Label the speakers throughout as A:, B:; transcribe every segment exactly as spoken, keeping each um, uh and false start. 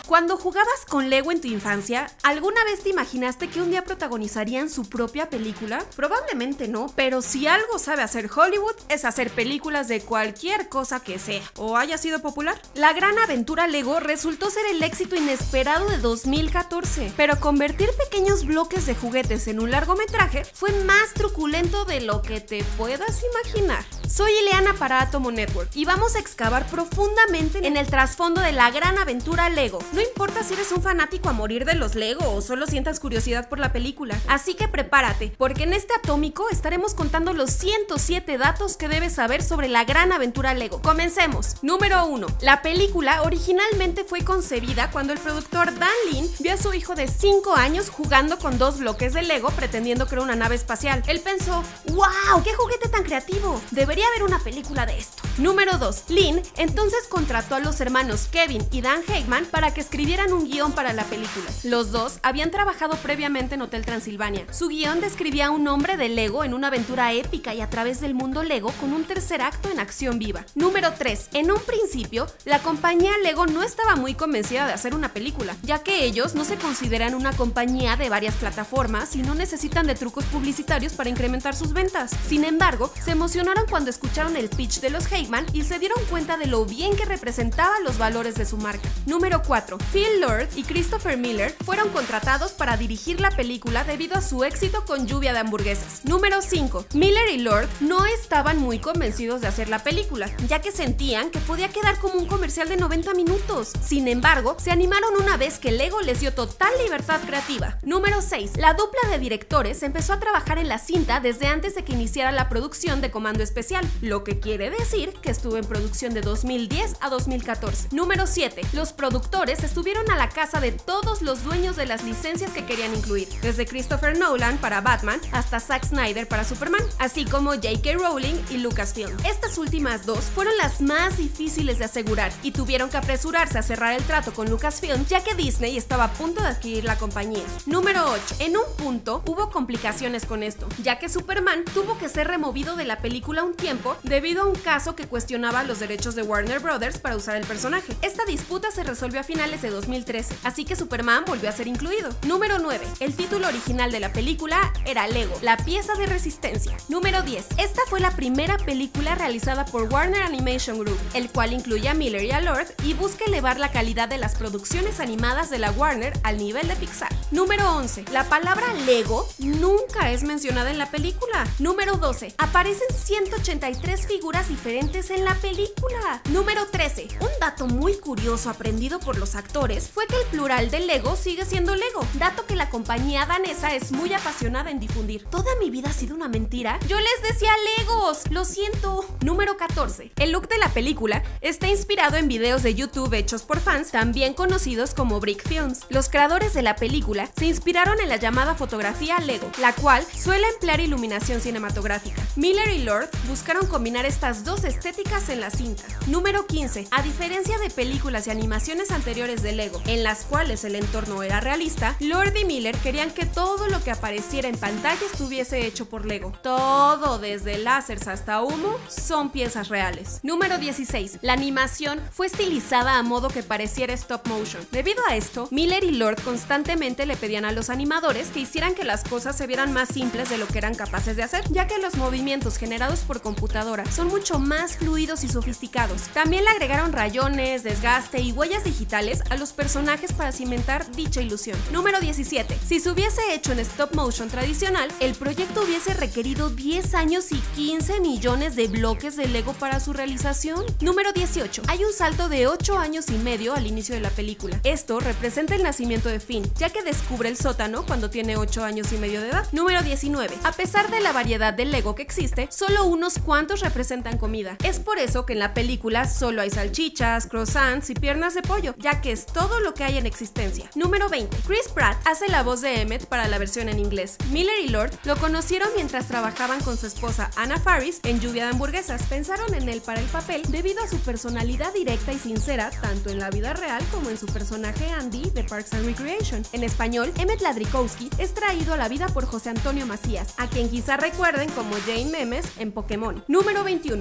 A: Cuando jugabas con Lego en tu infancia, ¿alguna vez te imaginaste que un día protagonizarían su propia película? Probablemente no, pero si algo sabe hacer Hollywood es hacer películas de cualquier cosa que sea o haya sido popular. La Gran Aventura Lego resultó ser el éxito inesperado de dos mil catorce, pero convertir pequeños bloques de juguetes en un largometraje fue más truculento de lo que te puedas imaginar. Soy Ileana para Atomo Network y vamos a excavar profundamente en el trasfondo de la Gran Aventura Lego. No importa si eres un fanático a morir de los Lego o solo sientas curiosidad por la película, así que prepárate, porque en este atómico estaremos contando los ciento siete datos que debes saber sobre la Gran Aventura Lego. Comencemos. Número uno. La película originalmente fue concebida cuando el productor Dan Lin vio a su hijo de cinco años jugando con dos bloques de Lego pretendiendo crear una nave espacial. Él pensó, ¡wow! ¡Qué juguete tan creativo! Debería haber una película de esto. Número dos. Lin entonces contrató a los hermanos Kevin y Dan Hageman para que escribieran un guión para la película. Los dos habían trabajado previamente en Hotel Transilvania. Su guión describía a un hombre de Lego en una aventura épica y a través del mundo Lego con un tercer acto en acción viva. Número tres. En un principio, la compañía Lego no estaba muy convencida de hacer una película, ya que ellos no se consideran una compañía de varias plataformas y no necesitan de trucos publicitarios para incrementar sus ventas. Sin embargo, se emocionaron cuando escucharon el pitch de los Hageman y se dieron cuenta de lo bien que representaba los valores de su marca. Número cuatro. Phil Lord y Christopher Miller fueron contratados para dirigir la película debido a su éxito con Lluvia de Hamburguesas. Número cinco. Miller y Lord no estaban muy convencidos de hacer la película, ya que sentían que podía quedar como un comercial de noventa minutos. Sin embargo, se animaron una vez que Lego les dio total libertad creativa. Número seis. La dupla de directores empezó a trabajar en la cinta desde antes de que iniciara la producción de Comando Especial, lo que quiere decir que estuvo en producción de dos mil diez a dos mil catorce. Número siete. Los productores estuvieron a la casa de todos los dueños de las licencias que querían incluir, desde Christopher Nolan para Batman hasta Zack Snyder para Superman, así como J K Rowling y Lucasfilm. Estas últimas dos fueron las más difíciles de asegurar y tuvieron que apresurarse a cerrar el trato con Lucasfilm, ya que Disney estaba a punto de adquirir la compañía. Número ocho. En un punto hubo complicaciones con esto, ya que Superman tuvo que ser removido de la película un tiempo debido a un caso que cuestionaba los derechos de Warner Brothers para usar el personaje. Esta disputa se resolvió a finales de dos mil trece, así que Superman volvió a ser incluido. Número nueve. El título original de la película era Lego, la pieza de resistencia. Número diez. Esta fue la primera película realizada por Warner Animation Group, el cual incluye a Miller y a Lord y busca elevar la calidad de las producciones animadas de la Warner al nivel de Pixar. Número once. La palabra Lego nunca es mencionada en la película. Número doce. Aparecen ciento ochenta y tres figuras diferentes en la película. Número trece. Un dato muy curioso aprendido por los actores fue que el plural de Lego sigue siendo Lego, dato que la compañía danesa es muy apasionada en difundir. Toda mi vida ha sido una mentira. Yo les decía Legos, lo siento. Número catorce. El look de la película está inspirado en videos de YouTube hechos por fans, también conocidos como Brick Films. Los creadores de la película se inspiraron en la llamada fotografía Lego, la cual suele emplear iluminación cinematográfica. Miller y Lord buscaron combinar estas dos estéticas en la cinta. Número quince. A diferencia de películas y animaciones anteriores de Lego, en las cuales el entorno era realista, Lord y Miller querían que todo lo que apareciera en pantalla estuviese hecho por Lego. Todo, desde láseres hasta humo, son piezas reales. Número dieciséis. La animación fue estilizada a modo que pareciera stop motion. Debido a esto, Miller y Lord constantemente le pedían a los animadores que hicieran que las cosas se vieran más simples de lo que eran capaces de hacer, ya que los movimientos generados por computadora son mucho más fluidos y sofisticados. También le agregaron rayones, desgaste y huellas digitales a los personajes para cimentar dicha ilusión. Número diecisiete. Si se hubiese hecho en stop motion tradicional, el proyecto hubiese requerido diez años y quince millones de bloques de Lego para su realización. Número dieciocho. Hay un salto de ocho años y medio al inicio de la película. Esto representa el nacimiento de Finn, ya que descubre el sótano cuando tiene ocho años y medio de edad. Número diecinueve. A pesar de la variedad de Lego que existe, solo unos cuantos representan comida. Es por eso que en la película solo hay salchichas, croissants y piernas de pollo, ya que es todo lo que hay en existencia. Número veinte. Chris Pratt hace la voz de Emmett para la versión en inglés. Miller y Lord lo conocieron mientras trabajaban con su esposa Anna Faris en Lluvia de Hamburguesas. Pensaron en él para el papel debido a su personalidad directa y sincera, tanto en la vida real como en su personaje Andy de Parks and Recreation. En español, Emmett Ladrikowski es traído a la vida por José Antonio Macías, a quien quizá recuerden como Jane Memes en Pokémon. Número veintiuno. Hay un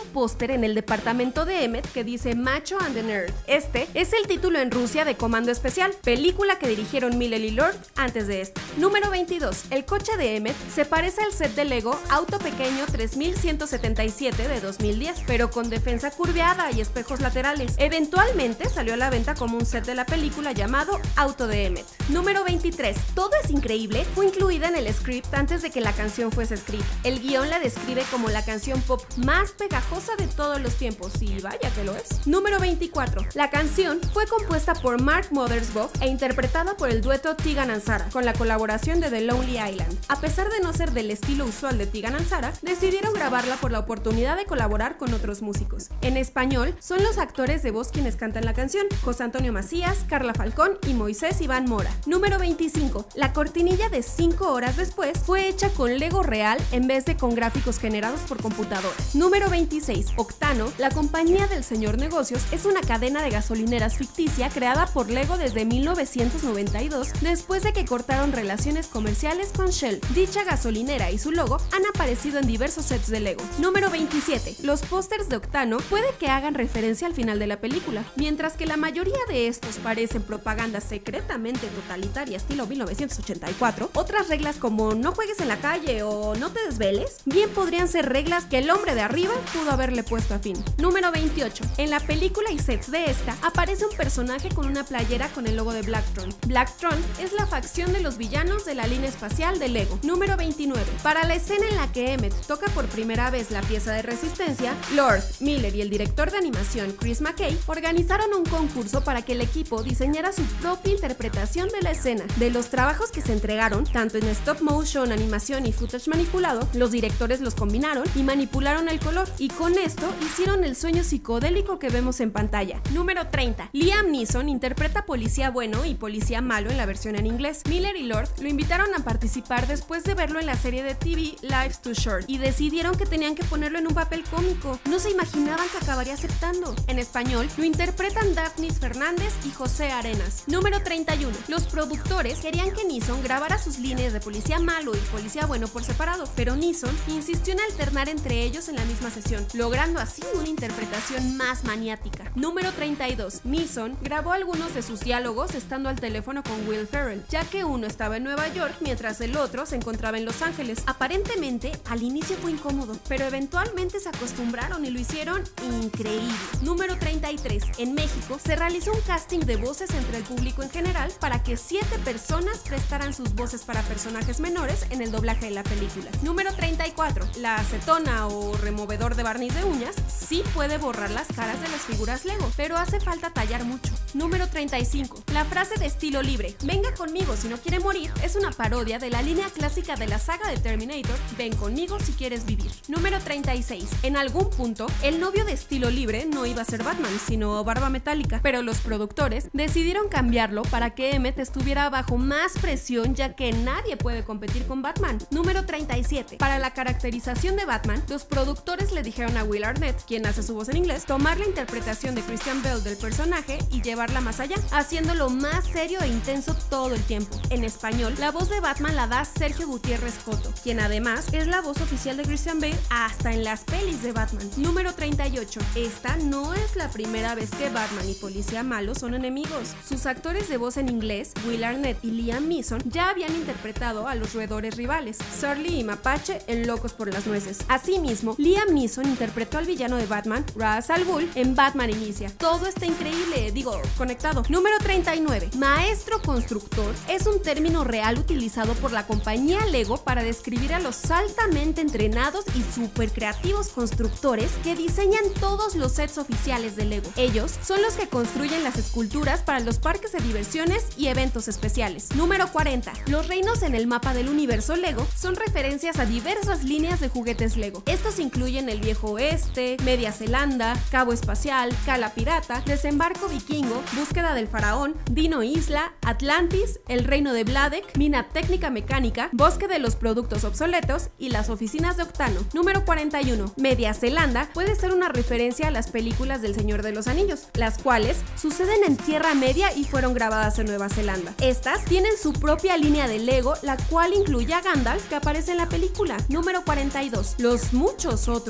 A: póster en el departamento de Emmett que dice Macho and the Nerd. Este es el título en Rusia de Comando Especial, película que dirigieron Miller y Lord antes de esta. Número veintidós. El coche de Emmett se parece al set de Lego Auto Pequeño tres mil ciento setenta y siete de dos mil diez, pero con defensa curveada y espejos laterales. Eventualmente salió a la venta como un set de la película llamado Auto de Emmett. Número veintitrés. Todo es increíble fue incluida en el script antes de que la canción fuese escrita. El guión la describe como la canción pop más pegajosa de todos los tiempos, y vaya que lo es. Número veinticuatro. La canción fue compuesta por Mark Mothersbaugh e interpretada por el dueto Tegan and Sara, con la colaboración de The Lonely Island. A pesar de no ser del estilo usual de Tegan and Sara, decidieron grabarla por la oportunidad de colaborar con otros músicos. En español, son los actores de voz quienes cantan la canción: José Antonio Macías, Carla Falcón y Moisés Iván Mora. Número veinticinco. La cortinilla de cinco horas después fue hecha con Lego real en vez de con gráficos generados por computadora. Número veintiséis. Octano, la compañía del señor Negocios, es una cadena de gasolineras ficticia creada por Lego desde mil novecientos noventa y dos, después de que cortaron relaciones comerciales con Shell. Dicha gasolinera y su logo han aparecido en diversos sets de Lego. Número veintisiete. Los pósters de Octano puede que hagan referencia al final de la película. Mientras que la mayoría de estos parecen propaganda secretamente totalitaria estilo mil novecientos ochenta y cuatro, otras reglas como no juegues en la calle o no te desveles, bien podrían ser reglas que el hombre de arriba pudo haberle puesto a fin. Número veintiocho. En la película y sets de esta, aparece un personaje con una playera con el logo de Blacktron. Blacktron es la facción de los villanos de la línea espacial de Lego. Número veintinueve. Para la escena en la que Emmett toca por primera vez la pieza de resistencia, Lord, Miller y el director de animación Chris McKay organizaron un concurso para que el equipo diseñara su propia interpretación de la escena. De los trabajos que se entregaron, tanto en stop motion, animación y footage manipulado, los directores los combinaron y manipularon el color, y con esto hicieron el sueño psicodélico que vemos en pantalla. Número treinta. Liam Neeson interpreta policía bueno y policía malo en la versión en inglés. Miller y Lord lo invitaron a participar después de verlo en la serie de T V Life's Too Short y decidieron que tenían que ponerlo en un papel cómico. No se imaginaban que acabaría aceptando. En español lo interpretan Daphnis Fernández y José Arenas. Número treinta y uno. Los productores querían que Neeson grabara sus líneas de policía malo y policía bueno por separado, pero Neeson insistió en alternar entre ellos en la misma sesión, logrando así una interpretación más maniática. Número treinta y dos. Neeson grabó algunos de sus diálogos estando al teléfono con Will Ferrell, ya que uno estaba en Nueva York mientras el otro se encontraba en Los Ángeles. Aparentemente, al inicio fue incómodo, pero eventualmente se acostumbraron y lo hicieron increíble. Número treinta y tres. En México se realizó un casting de voces entre el público en general para que siete personas prestaran sus voces para personajes menores en el doblaje de la película. Número treinta y cuatro. La acetona o removedor de barniz de uñas sí puede borrar las caras de las figuras Lego, pero hace falta tallar mucho. Número treinta y cinco. La frase de estilo libre, venga conmigo si no quiere morir, es una parodia de la línea clásica de la saga de Terminator, ven conmigo si quieres vivir. Número treinta y seis. En algún punto, el novio de estilo libre no iba a ser Batman, sino Barba Metálica, pero los productores decidieron cambiarlo para que Emmett estuviera bajo más presión, ya que nadie puede competir con Batman. Número treinta y siete. Para la caracterización de Batman, los productores le dijeron a Will Arnett, quien hace su voz en inglés, tomar la interpretación de Christian Bale del personaje y llevarla más allá, haciéndolo más serio e intenso todo el tiempo. En español, la voz de Batman la da Sergio Gutiérrez Coto, quien además es la voz oficial de Christian Bale hasta en las pelis de Batman. Número treinta y ocho. Esta no es la primera vez que Batman y policía malo son enemigos. Sus actores de voz en inglés, Will Arnett y Liam Neeson, ya habían interpretado a los roedores rivales, Surly y Mapache en Locos por las Nueces. Asimismo, Liam Neeson interpretó al villano de Batman, Ra's al Ghul, en Batman Inicia. Todo está increíble, digo, conectado. Número treinta y nueve. Maestro constructor es un término real utilizado por la compañía Lego para describir a los altamente entrenados y súper creativos constructores que diseñan todos los sets oficiales de Lego. Ellos son los que construyen las esculturas para los parques de diversiones y eventos especiales. Número cuarenta. Los reinos en el mapa del universo Lego son referencias a diversas líneas de juguetes Lego. Estos incluyen el Viejo Oeste, Media Zelanda, Cabo Espacial, Cala Pirata, Desembarco Vikingo, Búsqueda del Faraón, Dino Isla, Atlantis, El Reino de Vladek, Mina Técnica Mecánica, Bosque de los Productos Obsoletos y las oficinas de Octano. Número cuarenta y uno. Media Zelanda puede ser una referencia a las películas del Señor de los Anillos, las cuales suceden en Tierra Media y fueron grabadas en Nueva Zelanda. Estas tienen su propia línea de Lego, la cual incluye a Gandalf, que aparece en la película. Número cuarenta y dos. Los muchos otros que no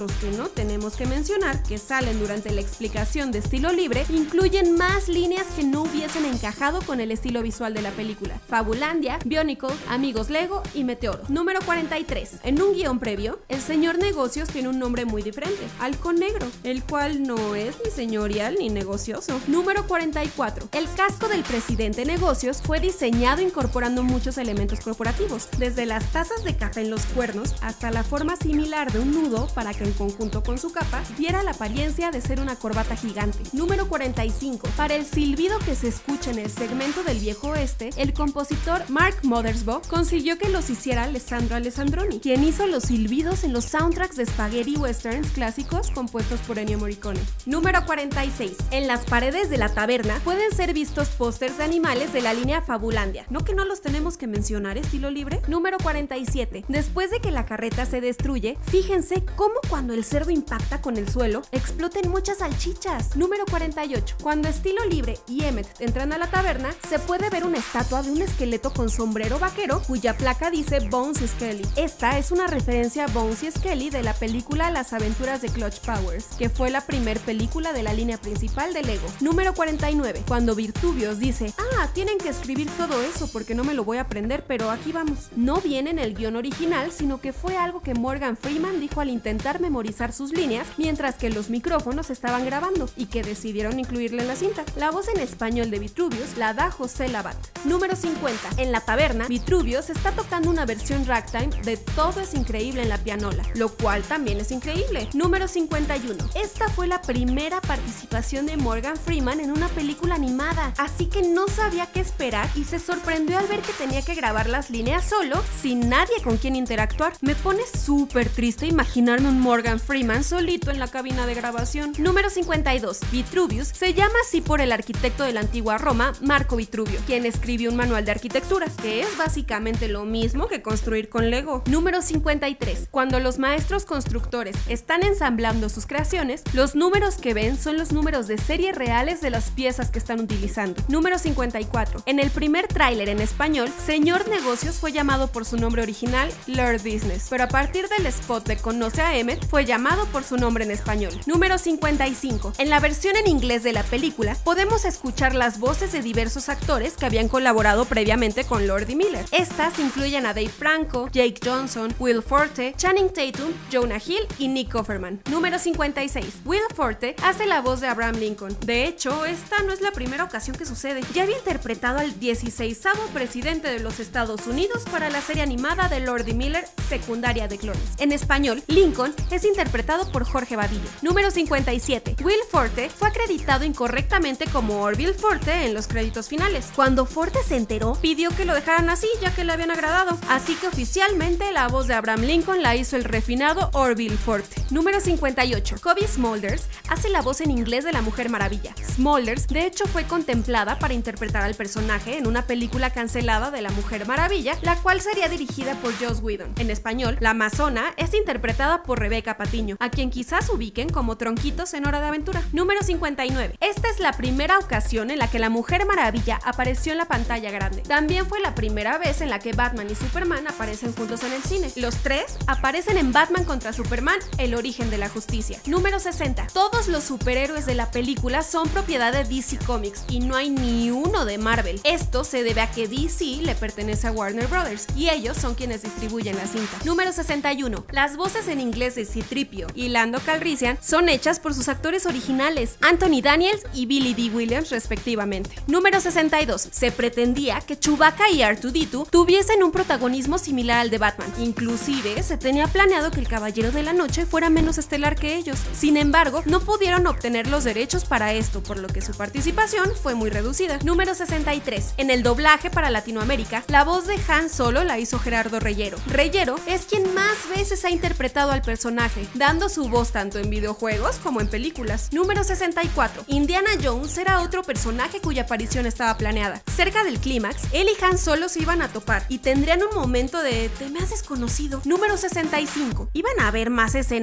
A: micrófono, tenemos que mencionar que salen durante la explicación de estilo libre, incluyen más líneas que no hubiesen encajado con el estilo visual de la película. Fabulandia, Bionicle, Amigos Lego y Meteoro. Número cuarenta y tres. En un guión previo, el señor Negocios tiene un nombre muy diferente, Halcón Negro, el cual no es ni señorial ni negocioso. Número cuarenta y cuatro. El casco del presidente Negocios fue diseñado incorporando muchos elementos corporativos, desde las tazas de café en los cuernos hasta la forma similar de un nudo para que en conjunto con su capa diera la apariencia de ser una corbata gigante. Número cuarenta y cinco. Para el silbido que se escucha en el segmento del viejo oeste, el compositor Mark Mothersbaugh consiguió que los hiciera Alessandro Alessandroni, quien hizo los silbidos en los soundtracks de spaghetti westerns clásicos compuestos por Ennio Morricone. Número cuarenta y seis. En las paredes de la taberna pueden ser vistos pósters de animales de la línea Fabulandia. ¿No que no los tenemos que mencionar, estilo libre? Número cuarenta y siete. Después de que la carreta se destruye, fíjense cómo cuando el cerdo impacta con el suelo, exploten muchas salchichas. Número cuarenta y ocho. Cuando estilo libre y Emmett entran a la taberna, se puede ver una estatua de un esqueleto con sombrero vaquero cuya placa dice Bones Skelly. Esta es una referencia a Bones y Skelly de la película Las aventuras de Clutch Powers, que fue la primer película de la línea principal de Lego. Número cuarenta y nueve. Cuando Virtubios dice, ah, tienen que escribir todo eso porque no me lo voy a aprender, pero aquí vamos. No viene en el guión original, sino que fue algo que Morgan Freeman dijo al intentar memorizar sus líneas mientras que los micrófonos estaban grabando y que decidieron incluirle en la cinta. La voz en español de Vitruvius la da José Labat. Número cincuenta. En la taberna, Vitruvius está tocando una versión ragtime de Todo es increíble en la pianola, lo cual también es increíble. Número cincuenta y uno. Esta fue la primera participación de Morgan Freeman en una película animada, así que no sabía qué esperar y se sorprendió al ver que tenía que grabar las líneas solo, sin nadie con quien interactuar. Me pone súper triste imaginarme un Morgan Freeman solito en la cabina de grabación. Número cincuenta y dos. Vitruvius se llama así por el arquitecto de la antigua Roma, Marco Vitruvio, quien escribió un manual de arquitectura, que es básicamente lo mismo que construir con Lego. Número cincuenta y tres. Cuando los maestros constructores están ensamblando sus creaciones, los números que ven son los números de serie reales de las piezas que están utilizando. Número cincuenta y cuatro. En el primer tráiler en español, Señor Negocios fue llamado por su nombre original, Lord Business, pero a partir del spot de Conoce a Emmett, fue llamado por su nombre en español. Número cincuenta y cinco. En la versión en inglés de la película, podemos escuchar las voces de diversos actores que habían colaborado previamente con Lord y Miller. Estas incluyen a Dave Franco, Jake Johnson, Will Forte, Channing Tatum, Jonah Hill y Nick Offerman. Número cincuenta y seis. Will Forte hace la voz de Abraham Lincoln. De hecho, esta no es la primera ocasión que sucede. Ya había interpretado al dieciseisavo presidente de los Estados Unidos para la serie animada de Lord y Miller, Secundaria de Clones. En español, Lincoln es interpretado por Jorge Badillo. Número cincuenta y siete. Will Forte fue acreditado incorrectamente como Orville Forte en los créditos finales. Cuando Forte se enteró, pidió que lo dejaran así ya que le habían agradado. Así que oficialmente la voz de Abraham Lincoln la hizo el refinado Orville Forte. Número cincuenta y ocho. Cobie Smulders hace la voz en inglés de la Mujer Maravilla. Smulders, de hecho, fue contemplada para interpretar al personaje en una película cancelada de la Mujer Maravilla, la cual sería dirigida por Joss Whedon. En español, la Amazona es interpretada por Rebeca Patiño, a quien quizás ubiquen como Tronquitos en Hora de Aventura. Número cincuenta y nueve. Esta es la primera ocasión en la que la Mujer Maravilla apareció en la pantalla grande. También fue la primera vez en la que Batman y Superman aparecen juntos en el cine. Los tres aparecen en Batman contra Superman, El origen de la justicia. Número sesenta. Todos los superhéroes de la película son propiedad de D C Comics y no hay ni uno de Marvel. Esto se debe a que D C le pertenece a Warner Brothers y ellos son quienes distribuyen la cinta. Número sesenta y uno. Las voces en inglés de C-tres P O y Lando Calrissian son hechas por sus actores originales, Anthony Daniels y Billy Dee Williams respectivamente. Número sesenta y dos. Se pretendía que Chewbacca y R dos D dos tuviesen un protagonismo similar al de Batman. Inclusive se tenía planeado que el Caballero de la Noche fuera menos estelar que ellos. Sin embargo, no pudieron obtener los derechos para esto, por lo que su participación fue muy reducida. Número sesenta y tres. En el doblaje para Latinoamérica, la voz de Han Solo la hizo Gerardo Reyero. Reyero es quien más veces ha interpretado al personaje, dando su voz tanto en videojuegos como en películas. Número sesenta y cuatro. Indiana Jones era otro personaje cuya aparición estaba planeada. Cerca del clímax, él y Han Solo se iban a topar y tendrían un momento de "te me haces conocido". Número sesenta y cinco. Iban a haber más escenas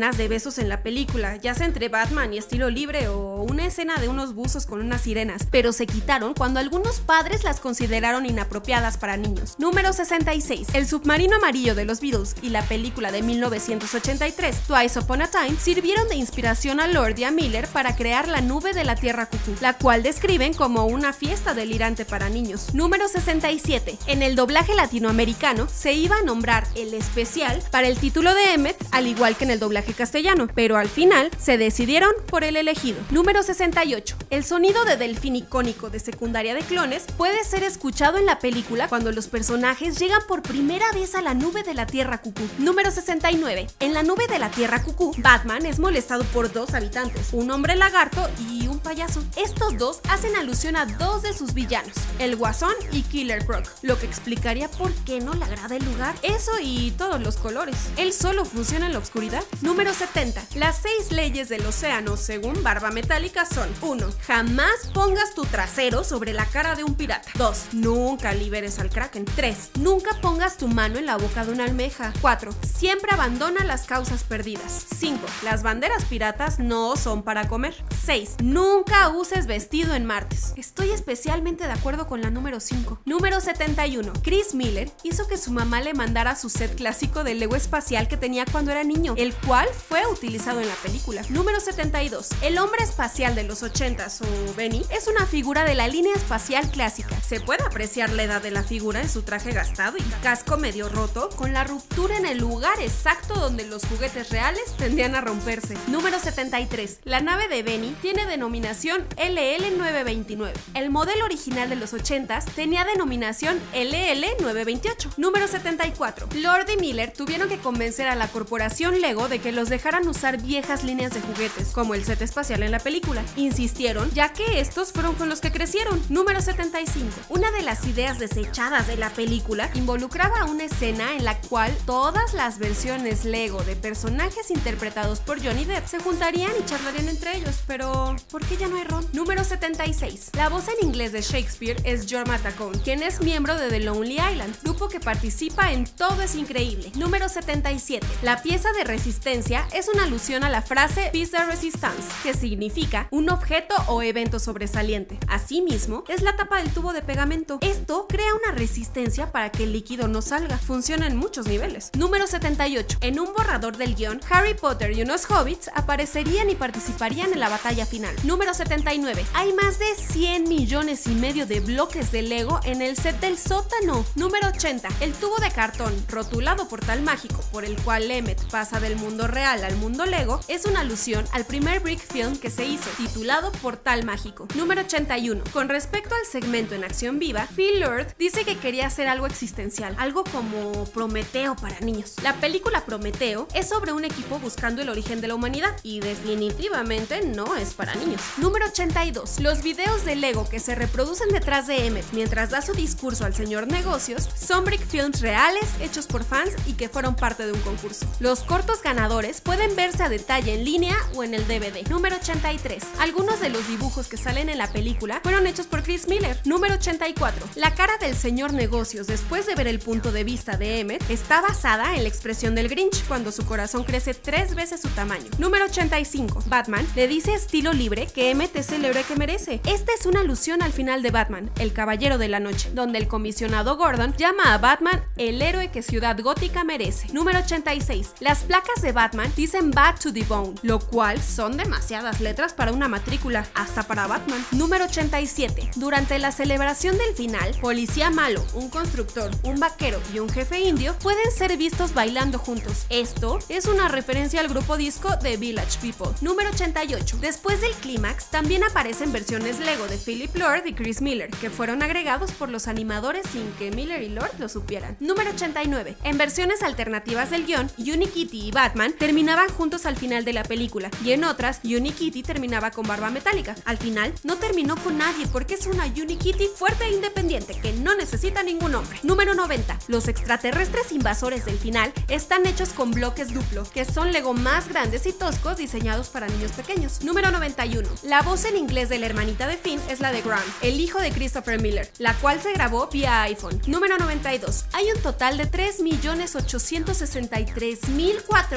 A: escenas de besos en la película, ya sea entre Batman y Estilo Libre o una escena de unos buzos con unas sirenas, pero se quitaron cuando algunos padres las consideraron inapropiadas para niños. Número sesenta y seis. El submarino amarillo de los Beatles y la película de mil novecientos ochenta y tres, Twice Upon a Time, sirvieron de inspiración a Lord y a Miller para crear la nube de la Tierra Cucú, la cual describen como una fiesta delirante para niños. Número sesenta y siete. En el doblaje latinoamericano se iba a nombrar el especial para el título de Emmett, al igual que en el doblaje castellano, pero al final se decidieron por el elegido. Número sesenta y ocho. El sonido de delfín icónico de Secundaria de Clones puede ser escuchado en la película cuando los personajes llegan por primera vez a la nube de la Tierra Cucú. Número sesenta y nueve. En la nube de la Tierra Cucú, Batman es molestado por dos habitantes, un hombre lagarto y un payaso. Estos dos hacen alusión a dos de sus villanos, el Guasón y Killer Croc, lo que explicaría por qué no le agrada el lugar. Eso y todos los colores. ¿Él solo funciona en la oscuridad? Número setenta. Las seis leyes del océano, según Barba Metálica, son: uno. Jamás pongas tu trasero sobre la cara de un pirata. dos. Nunca liberes al Kraken. tres. Nunca pongas tu mano en la boca de una almeja. cuatro. Siempre abandona las causas perdidas. cinco. Las banderas piratas no son para comer. seis. Nunca uses vestido en martes. Estoy especialmente de acuerdo con la número cinco. Número setenta y uno. Chris Miller hizo que su mamá le mandara su set clásico de Lego espacial que tenía cuando era niño, el cual fue utilizado en la película. Número setenta y dos. El hombre espacial de los ochentas, o Benny, es una figura de la línea espacial clásica. Se puede apreciar la edad de la figura en su traje gastado y casco medio roto, con la ruptura en el lugar exacto donde los juguetes reales tendían a romperse. Número setenta y tres. La nave de Benny tiene denominación L L nueve veintinueve. El modelo original de los ochentas tenía denominación L L nueve veintiocho. Número setenta y cuatro. Lord y Miller tuvieron que convencer a la corporación Lego de que los dejaran usar viejas líneas de juguetes, como el set espacial en la película. Insistieron, ya que estos fueron con los que crecieron. Número setenta y cinco. Una de las ideas desechadas de la película involucraba una escena en la cual todas las versiones Lego de personajes interpretados por Johnny Depp se juntarían y charlarían entre ellos, pero ¿por qué ya no hay Ron? Número setenta y seis. La voz en inglés de Shakespeare es Jorma Taccone, quien es miembro de The Lonely Island, grupo que participa en Todo es Increíble. Número setenta y siete. La pieza de resistencia es una alusión a la frase piece de resistance, que significa un objeto o evento sobresaliente. Asimismo, es la tapa del tubo de pegamento. Esto crea una resistencia para que el líquido no salga. Funciona en muchos niveles. Número setenta y ocho. En un borrador del guión, Harry Potter y unos hobbits aparecerían y participarían en la batalla final. Número setenta y nueve. Hay más de cien millones y medio de bloques de Lego en el set del sótano. Número ochenta. El tubo de cartón rotulado portal mágico por el cual Emmett pasa del mundo real al mundo Lego es una alusión al primer brick film que se hizo, titulado Portal Mágico. Número ochenta y uno. Con respecto al segmento en acción viva, Phil Lord dice que quería hacer algo existencial, algo como Prometeo para niños. La película Prometeo es sobre un equipo buscando el origen de la humanidad y definitivamente no es para niños. Número ochenta y dos. Los videos de Lego que se reproducen detrás de Emmett mientras da su discurso al señor Negocios son brick films reales hechos por fans y que fueron parte de un concurso. Los cortos ganadores pueden verse a detalle en línea o en el D V D. Número ochenta y tres. Algunos de los dibujos que salen en la película fueron hechos por Chris Miller. Número ochenta y cuatro. La cara del señor Negocios después de ver el punto de vista de Emmett está basada en la expresión del Grinch cuando su corazón crece tres veces su tamaño. Número ochenta y cinco. Batman le dice a Estilo Libre que Emmett es el héroe que merece. Esta es una alusión al final de Batman, el Caballero de la Noche, donde el comisionado Gordon llama a Batman el héroe que Ciudad Gótica merece. Número ochenta y seis. Las placas de Batman dicen Bat to the Bone, lo cual son demasiadas letras para una matrícula, hasta para Batman. Número ochenta y siete. Durante la celebración del final, Policía Malo, un constructor, un vaquero y un jefe indio pueden ser vistos bailando juntos. Esto es una referencia al grupo disco The Village People. Número ochenta y ocho. Después del clímax, también aparecen versiones Lego de Philip Lord y Chris Miller, que fueron agregados por los animadores sin que Miller y Lord lo supieran. Número ochenta y nueve. En versiones alternativas del guión, Unikitty y Batman terminaban juntos al final de la película, y en otras, Unikitty terminaba con Barba Metálica. Al final, no terminó con nadie porque es una Unikitty fuerte e independiente que no necesita ningún hombre. Número noventa. Los extraterrestres invasores del final están hechos con bloques duplo, que son Lego más grandes y toscos diseñados para niños pequeños. Número noventa y uno. La voz en inglés de la hermanita de Finn es la de Grant, el hijo de Christopher Miller, la cual se grabó vía iPhone. Número noventa y dos. Hay un total de tres millones ochocientos sesenta y tres mil cuatrocientos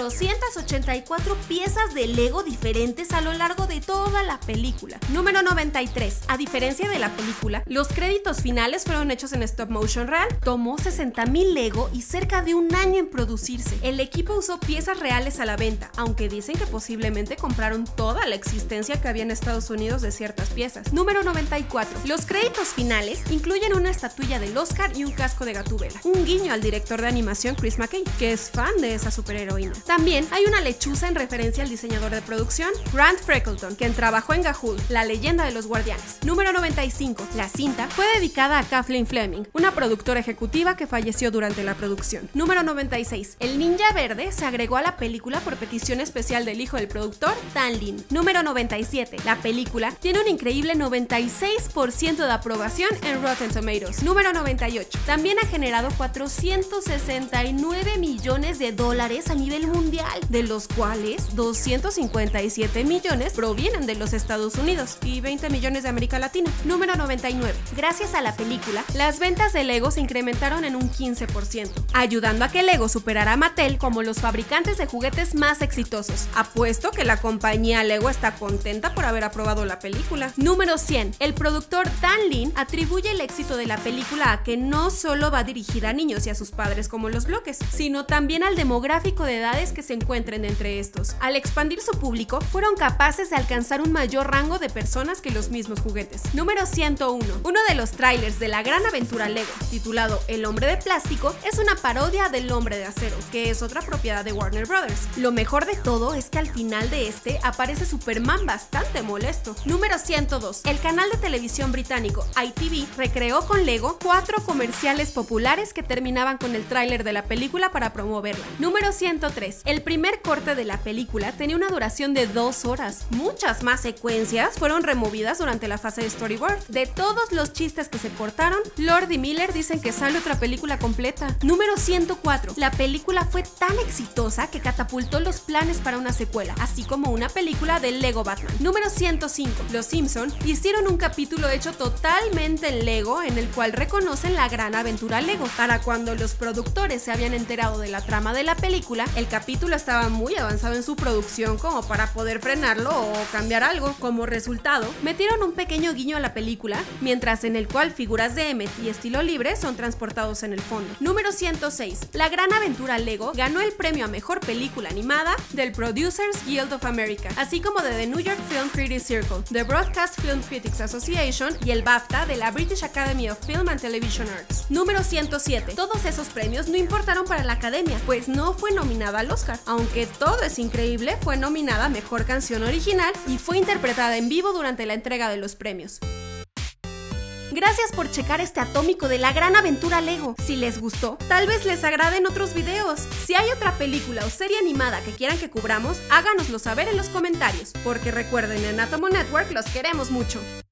A: trescientas ochenta y cuatro piezas de Lego diferentes a lo largo de toda la película. Número noventa y tres. A diferencia de la película, los créditos finales fueron hechos en stop motion real. Tomó sesenta mil Lego y cerca de un año en producirse. El equipo usó piezas reales a la venta, aunque dicen que posiblemente compraron toda la existencia que había en Estados Unidos de ciertas piezas. Número noventa y cuatro. Los créditos finales incluyen una estatuilla del Oscar y un casco de Gatúbela, un guiño al director de animación Chris McKay, que es fan de esa superheroína. También hay una lechuza en referencia al diseñador de producción, Grant Freckleton, quien trabajó en Ga'Hoole, la leyenda de los guardianes. Número noventa y cinco. La cinta fue dedicada a Kathleen Fleming, una productora ejecutiva que falleció durante la producción. Número noventa y seis. El ninja verde se agregó a la película por petición especial del hijo del productor, Dan Lin. Número noventa y siete. La película tiene un increíble noventa y seis por ciento de aprobación en Rotten Tomatoes. Número noventa y ocho. También ha generado cuatrocientos sesenta y nueve millones de dólares a nivel mundial, de los cuales doscientos cincuenta y siete millones provienen de los Estados Unidos y veinte millones de América Latina. Número noventa y nueve. Gracias a la película, las ventas de Lego se incrementaron en un quince por ciento, ayudando a que Lego superara a Mattel como los fabricantes de juguetes más exitosos. Apuesto que la compañía Lego está contenta por haber aprobado la película. Número cien. El productor Dan Lin atribuye el éxito de la película a que no solo va dirigida a niños y a sus padres como los bloques, sino también al demográfico de edades que se encuentren entre estos. Al expandir su público, fueron capaces de alcanzar un mayor rango de personas que los mismos juguetes. Número ciento uno. Uno de los trailers de la gran aventura Lego, titulado El hombre de plástico, es una parodia del hombre de acero, que es otra propiedad de Warner Brothers. Lo mejor de todo es que al final de este aparece Superman bastante molesto. Número ciento dos. El canal de televisión británico I T V recreó con Lego cuatro comerciales populares que terminaban con el tráiler de la película para promoverla. Número ciento tres. El primer corte de la película tenía una duración de dos horas. Muchas más secuencias fueron removidas durante la fase de storyboard. De todos los chistes que se cortaron, Lord y Miller dicen que sale otra película completa. Número ciento cuatro. La película fue tan exitosa que catapultó los planes para una secuela, así como una película de Lego Batman. Número ciento cinco. Los Simpson hicieron un capítulo hecho totalmente en Lego en el cual reconocen la gran aventura Lego. Para cuando los productores se habían enterado de la trama de la película, el capítulo estaba muy avanzado en su producción como para poder frenarlo o cambiar algo. Como resultado, metieron un pequeño guiño a la película, mientras en el cual figuras de Emmet y Estilo Libre son transportados en el fondo. Número ciento seis. La gran aventura Lego ganó el premio a mejor película animada del Producers Guild of America, así como de The New York Film Critics Circle, The Broadcast Film Critics Association y el BAFTA de la British Academy of Film and Television Arts. Número ciento siete. Todos esos premios no importaron para la academia, pues no fue nominada al Oscar. Aunque todo es increíble, fue nominada a Mejor Canción Original y fue interpretada en vivo durante la entrega de los premios. Gracias por checar este atómico de la gran aventura Lego. Si les gustó, tal vez les agraden otros videos. Si hay otra película o serie animada que quieran que cubramos, háganoslo saber en los comentarios, porque recuerden, en Atomo Network los queremos mucho.